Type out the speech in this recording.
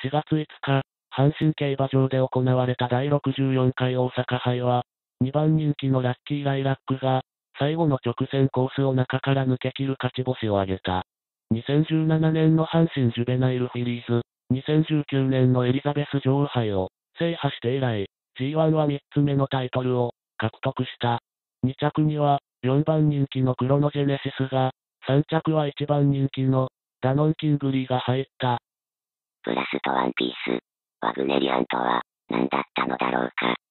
4月5日、阪神競馬場で行われた第64回大阪杯は、2番人気のラッキーライラックが、最後の直線コースを中から抜け切る勝ち星を挙げた。2017年の阪神ジュベナイルフィリーズ、2019年のエリザベス女王杯を制覇して以来、G1 は3つ目のタイトルを獲得した。2着には、4番人気のクロノジェネシスが、3着は1番人気のダノンキングリーが入った。 プラスとワンピース、ワグネリアンとは何だったのだろうか。